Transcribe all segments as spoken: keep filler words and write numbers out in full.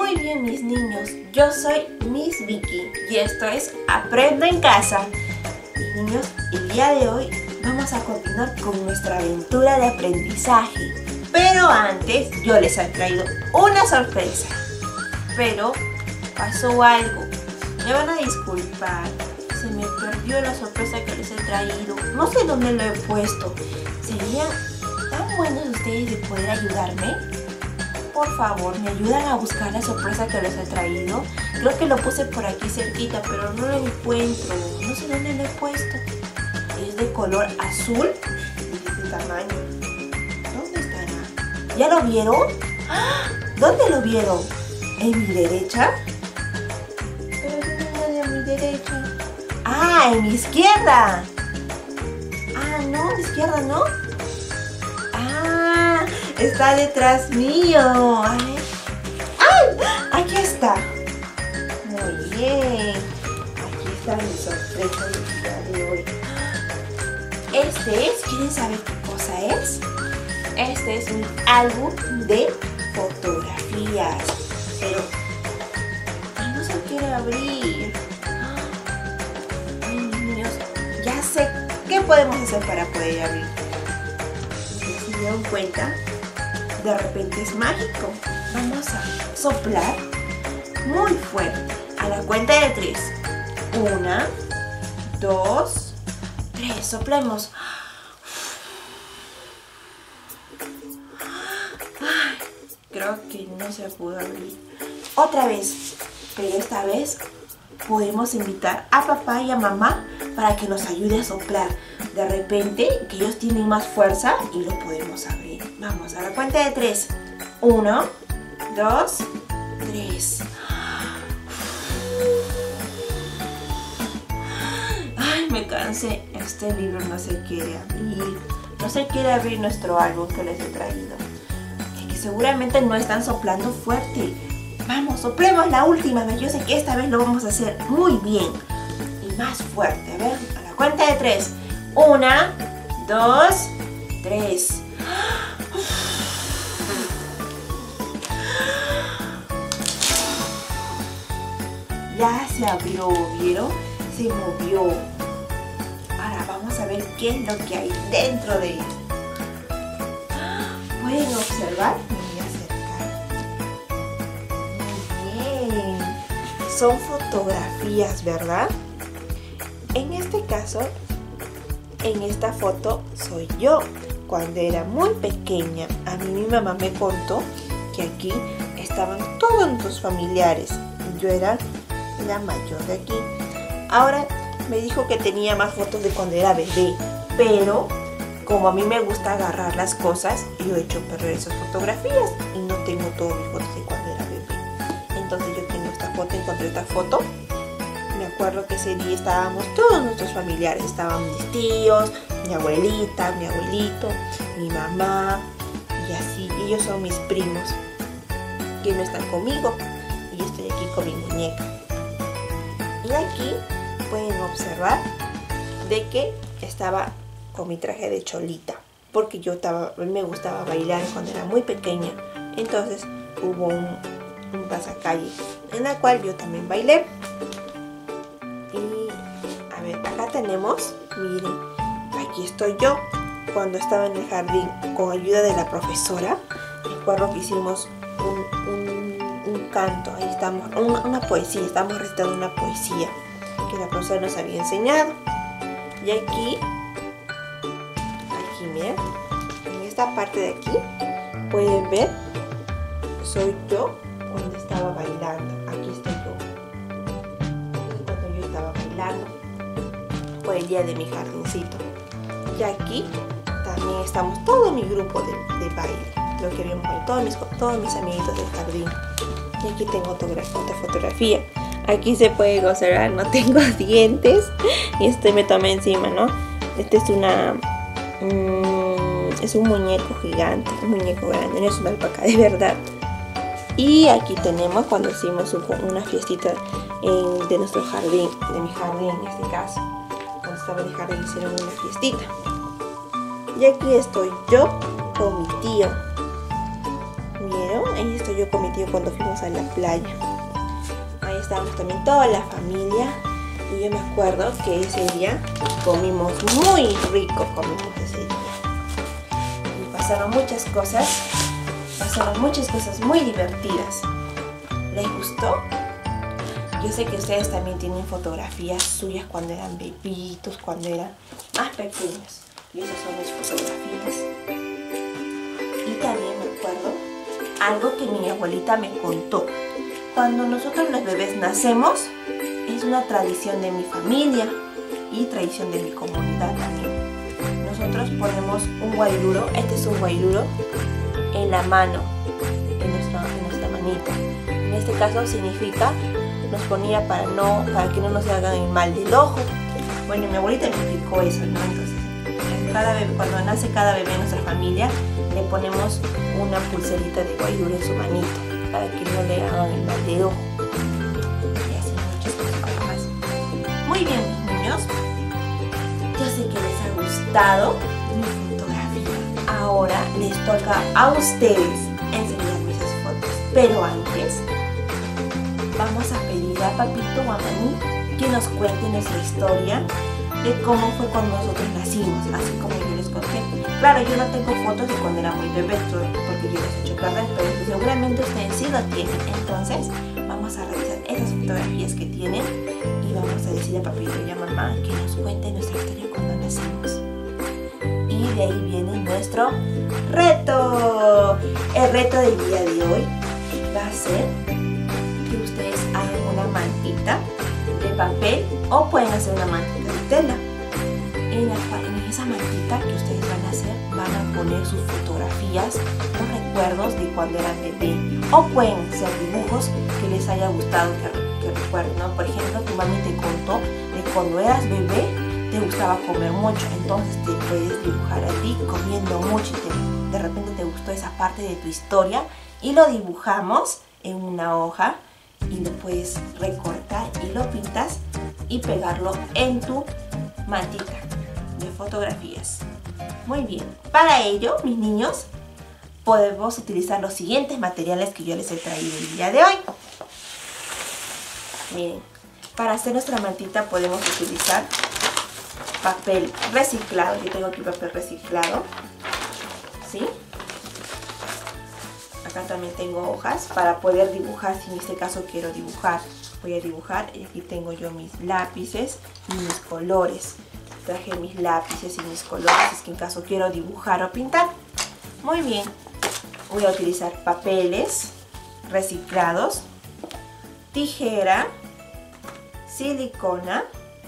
Muy bien, mis niños, yo soy Miss Vicky y esto es Aprendo en Casa. Mis niños, el día de hoy vamos a continuar con nuestra aventura de aprendizaje. Pero antes yo les he traído una sorpresa. Pero pasó algo, me van a disculpar. Se me perdió la sorpresa que les he traído. No sé dónde lo he puesto. ¿Serían tan buenos ustedes de poder ayudarme? Por favor, ¿me ayudan a buscar la sorpresa que les he traído? Creo que lo puse por aquí cerquita, pero no lo encuentro. No sé dónde lo he puesto. Es de color azul y de este tamaño. ¿Dónde estará? ¿Ya lo vieron? ¿Dónde lo vieron? ¿En mi derecha? Pero no es de mi derecha. ¡Ah! ¡En mi izquierda! Ah, no, de izquierda, ¿no? ¡Ah! Está detrás mío. A ver. ¡Ay! Aquí está. Muy bien. Aquí está mi sorpresa del día de hoy. Este es, ¿quieren saber qué cosa es? Este es mi álbum de fotografías. Pero ay, no se quiere abrir. Ay, niños, ya sé qué podemos hacer para poder abrir. Si se dieron cuenta, de repente es mágico. Vamos a soplar muy fuerte. A la cuenta de tres. Una, dos, tres. Soplemos. Ay, creo que no se pudo abrir. Otra vez. Pero esta vez podemos invitar a papá y a mamá para que nos ayude a soplar. De repente que ellos tienen más fuerza y lo podemos abrir. Vamos, a la cuenta de tres. Uno, dos, tres. Ay, me cansé. Este libro no se quiere abrir. No se quiere abrir nuestro álbum que les he traído. Es que seguramente no están soplando fuerte. Vamos, soplemos la última vez. Yo sé que esta vez lo vamos a hacer muy bien. Y más fuerte. A ver, a la cuenta de tres. Una, dos, tres. Ya se abrió, ¿vieron? Se movió. Ahora vamos a ver qué es lo que hay dentro de él. ¿Pueden observar? Me voy a acercar. Muy bien. Son fotografías, ¿verdad? En este caso, en esta foto soy yo. Cuando era muy pequeña, a mí mi mamá me contó que aquí estaban todos nuestros familiares. Yo era la mayor de aquí. Ahora me dijo que tenía más fotos de cuando era bebé, pero como a mí me gusta agarrar las cosas, yo he hecho perder esas fotografías y no tengo todas mis fotos de cuando era bebé. Entonces yo tengo esta foto, encontré esta foto. Me acuerdo que ese día estábamos todos nuestros familiares, estaban mis tíos, mi abuelita, mi abuelito, mi mamá y así. Ellos son mis primos que no están conmigo y yo estoy aquí con mi muñeca. Y aquí pueden observar de que estaba con mi traje de cholita, porque yo estaba, me gustaba bailar cuando era muy pequeña. Entonces hubo un, un pasacalle en la cual yo también bailé. Y a ver, acá tenemos, miren, aquí estoy yo cuando estaba en el jardín con ayuda de la profesora. Recuerdo que hicimos un, un un canto, ahí estamos, una, una poesía, estamos recitando una poesía que la profesora nos había enseñado. Y aquí, aquí miren, en esta parte de aquí, pueden ver, soy yo cuando estaba bailando. Aquí estoy yo, cuando yo estaba bailando, fue el día de mi jardincito. Y aquí también estamos todo mi grupo de, de baile, lo que vimos hoy, todos mis, todos mis amiguitos del jardín. Y aquí tengo otra, otra fotografía. Aquí se puede observar, no tengo dientes. Y este me tomé encima, ¿no? Este es una... Mmm, es un muñeco gigante, un muñeco grande, no es una alpaca de verdad. Y aquí tenemos cuando hicimos un, una fiestita en, de nuestro jardín, de mi jardín en este caso. Cuando estaba en el jardín hicieron una fiestita. Y aquí estoy yo con mi tío. ¿Vieron? Ahí estoy yo con mi tío cuando fuimos a la playa. Ahí estábamos también toda la familia. Y yo me acuerdo que ese día comimos muy rico, comimos ese día. Y pasaron muchas cosas, pasaron muchas cosas muy divertidas. ¿Les gustó? Yo sé que ustedes también tienen fotografías suyas cuando eran bebitos, cuando eran más pequeños. Y esas son mis fotografías. Y también me acuerdo algo que mi abuelita me contó. Cuando nosotros los bebés nacemos, es una tradición de mi familia y tradición de mi comunidad también. Nosotros ponemos un guairuro, este es un guairuro, en la mano, en nuestra, en nuestra manita. En este caso significa, nos ponía para, no, para que no nos hagan el mal del ojo. Bueno, mi abuelita me explicó eso, ¿no? Entonces, cada bebé, cuando nace cada bebé en nuestra familia, le ponemos una pulserita de guairuro en su manito, para que no le hagan el mal de ojo. Muy bien, mis niños, yo sé que les ha gustado mi fotografía. Ahora les toca a ustedes enseñarme esas fotos. Pero antes, vamos a pedir a papito o a mami que nos cuente nuestra historia de cómo fue cuando nosotros nacimos, así como yo les conté. Claro, yo no tengo fotos de cuando era muy bebé, porque yo les he hecho perder, pero seguramente ustedes sí lo tienen. Entonces, vamos a revisar esas fotografías que tienen y vamos a decir a papito y a mamá que nos cuente nuestra historia cuando nacimos. Y de ahí viene nuestro reto. El reto del día de hoy va a ser que ustedes hagan una mantita de papel o pueden hacer una mantita de tela. En, la, en esa mantita que ustedes van a hacer, van a poner sus fotografías, los recuerdos de cuando eran bebé, o pueden ser dibujos que les haya gustado que, que recuerden, ¿no? Por ejemplo, tu mami te contó de cuando eras bebé te gustaba comer mucho, entonces te puedes dibujar a ti comiendo mucho y te, de repente te gustó esa parte de tu historia y lo dibujamos en una hoja y lo puedes recortar y lo pintas y pegarlo en tu mantita de fotografías. Muy bien, para ello, mis niños, podemos utilizar los siguientes materiales que yo les he traído el día de hoy. Miren, para hacer nuestra mantita podemos utilizar papel reciclado. Yo tengo aquí papel reciclado, ¿sí? Acá también tengo hojas para poder dibujar, si en este caso quiero dibujar. Voy a dibujar y aquí tengo yo mis lápices y mis colores. Traje mis lápices y mis colores, es que en caso quiero dibujar o pintar. Muy bien, voy a utilizar papeles reciclados, tijera, silicona.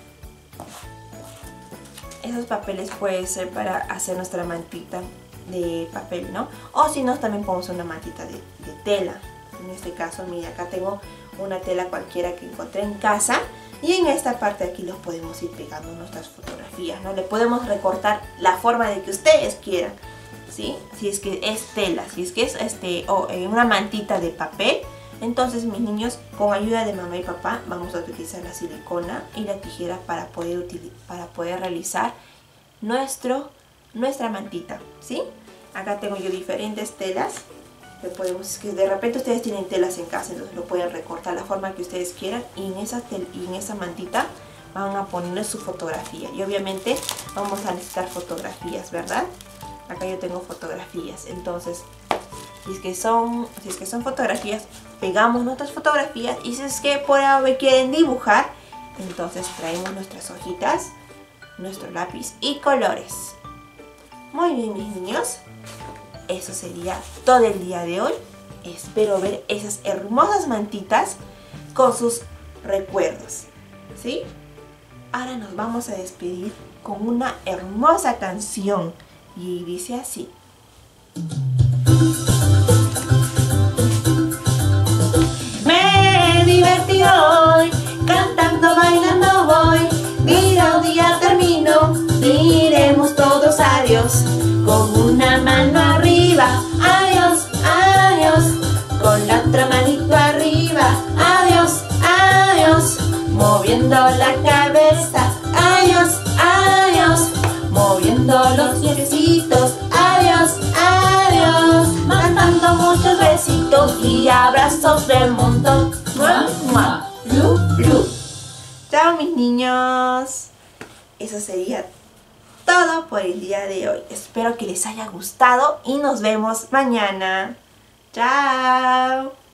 Esos papeles pueden ser para hacer nuestra mantita de papel, ¿no? O si no, también podemos hacer una mantita de, de tela. En este caso, mira, acá tengo una tela cualquiera que encontré en casa. Y en esta parte de aquí los podemos ir pegando nuestras fotografías, ¿no? Le podemos recortar la forma de que ustedes quieran, ¿sí? Si es que es tela, si es que es este, o eh, una mantita de papel. Entonces, mis niños, con ayuda de mamá y papá, vamos a utilizar la silicona y la tijera para poder, para poder realizar nuestro, nuestra mantita, ¿sí? Acá tengo yo diferentes telas. Que podemos, que de repente ustedes tienen telas en casa, entonces lo pueden recortar la forma que ustedes quieran y en esa, tel, y en esa mantita van a poner su fotografía y obviamente vamos a necesitar fotografías, ¿verdad? Acá yo tengo fotografías, entonces si es que son, si es que son fotografías, pegamos nuestras fotografías y si es que por ahí quieren dibujar, entonces traemos nuestras hojitas, nuestro lápiz y colores. Muy bien, mis niños. Eso sería todo el día de hoy. Espero ver esas hermosas mantitas con sus recuerdos, ¿sí? Ahora nos vamos a despedir con una hermosa canción y dice así. Me he divertido hoy, cantando, bailando voy. Mira, un día termino, diremos todos adiós. Con una mano arriba, adiós, adiós. Con la otra manito arriba, adiós, adiós. Moviendo la cabeza, adiós, adiós. Moviendo los piecitos, adiós, adiós. Mandando muchos besitos y y abrazos de montón. ¡Mua, mua! ¡Blu, blu! Chao, mis niños. Eso sería todo por el día de hoy. Espero que les haya gustado y nos vemos mañana. Chao.